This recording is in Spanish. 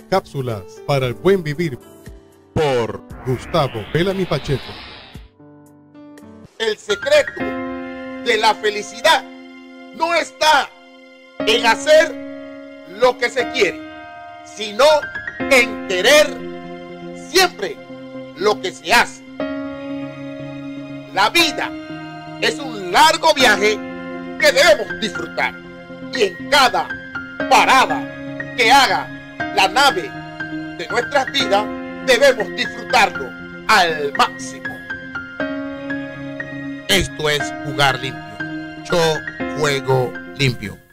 Cápsulas para el buen vivir por Gustavo Bellamy Pacheco. El secreto de la felicidad no está en hacer lo que se quiere, sino en querer siempre lo que se hace. La vida es un largo viaje que debemos disfrutar, y en cada parada que haga la nave de nuestras vidas debemos disfrutarlo al máximo. Esto es Jugar Limpio. Yo juego limpio.